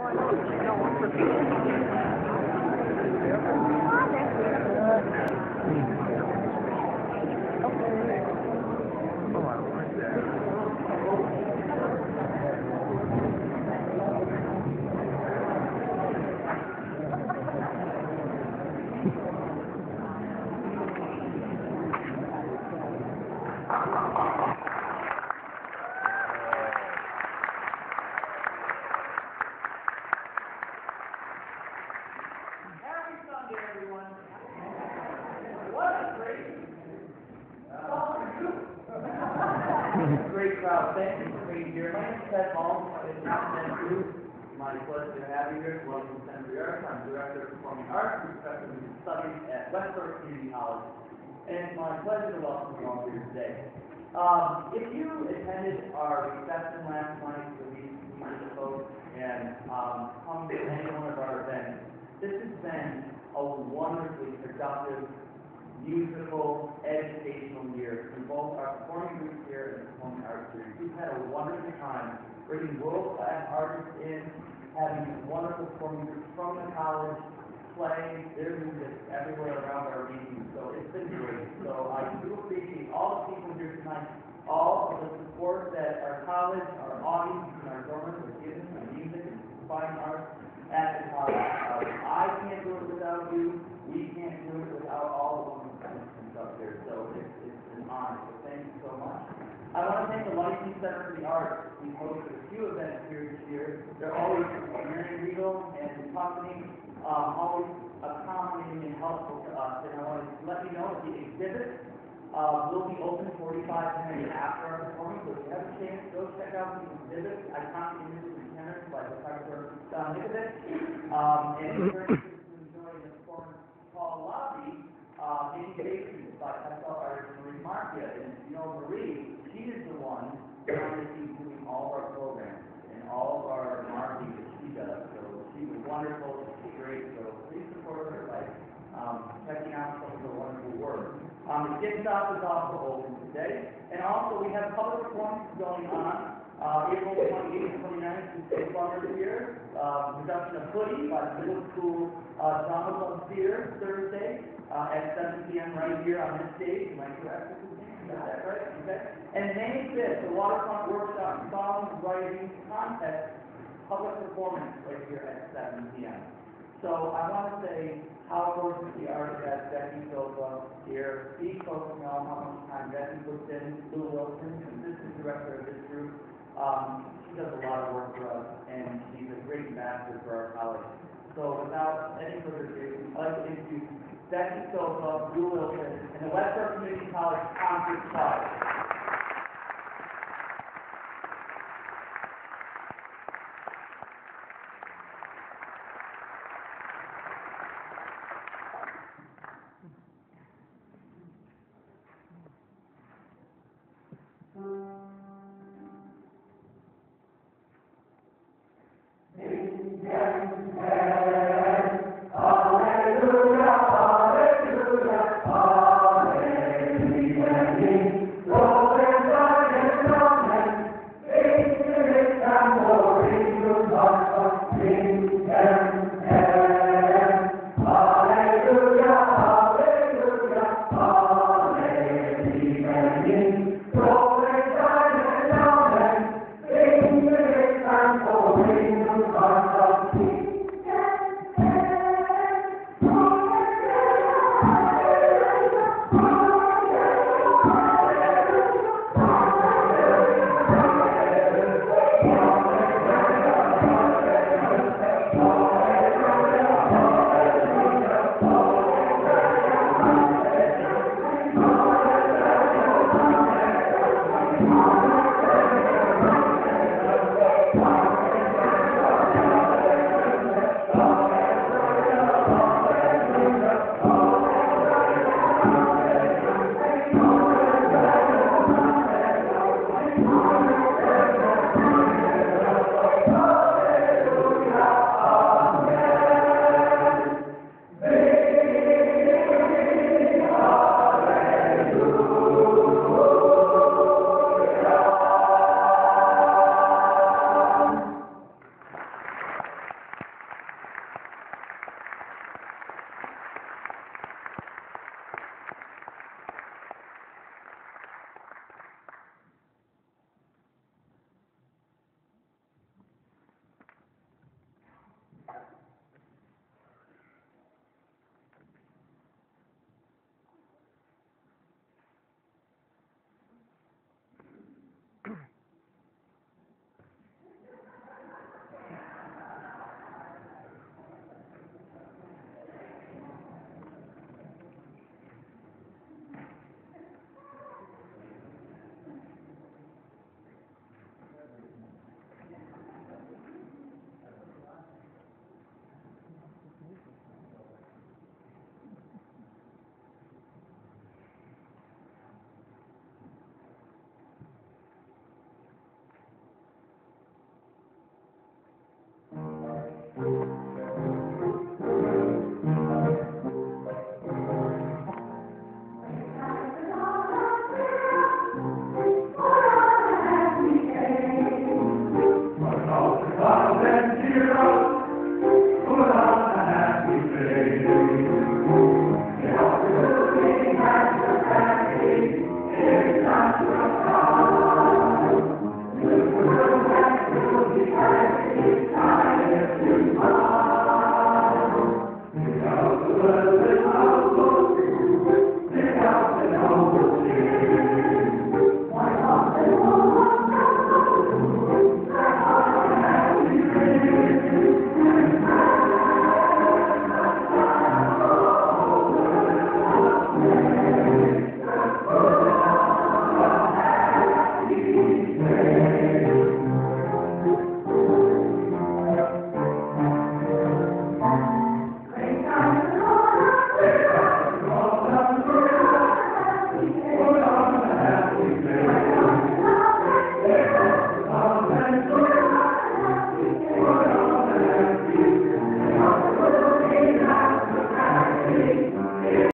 Great crowd. Thank you for being here. My name is Ted Ball. It's my pleasure to have you here. Welcome to Century Arts. I'm Director of Performing Arts and Professor of Studies at Westbrook Community College. And it's my pleasure to welcome you all here today. If you attended our reception last night for these folks and come to any one of our events, this has been a wonderfully productive, musical, educational year in both our performing groups here and the performing arts series. We've had a wonderful time bringing world-class artists in, having wonderful performing groups from the college, playing their music everywhere around our region. So it's been great. So I do appreciate all the people here tonight, all of the support that our college, our audience, and our donors have given to music and fine arts at the college. I can't do it without you. We can't do it without all of the participants up here. So it's an honor. So thank you so much. I want to thank the Lighting Center for the Arts. We've hosted a few events here this year. They're always very regal and the company, always accommodating and helpful to us. And I want to let you know that the exhibit will be open 45 minutes after our performance. So if you have a chance, go check out the exhibit, Iconic Images and Tenors by Professor Don Nikovich. And encourage you to enjoy the performance called Lobby, Invasions by SL artist Marie Marcia. And you know Marie, she is the one behind the scenes doing all of our programs and all of our marketing that she does. So she's wonderful, she's great. So please support her by checking out some of her wonderful work. The gift shop is also open today. And also we have public performances going on. April 28th and 29th is the summer here. Production of Hoodie by the Middle School Drama Club Theater Thursday at 7 p.m. right here on this stage. Am I correct? Is that right? Okay. And May 5th, the Waterfront Workshop Song Writing Contest public performance right here at 7 p.m. So I want to say how fortunate we are to have Becky Sofa here. These folks know how much time Becky puts in. Lou Wilson, assistant director of this group. She does a lot of work for us, and she's a great ambassador for our college. So without any further ado, I'd like to introduce Becky Sofa, Lou Wilson, and the Westbrook Community College Concert Choir. Thank you.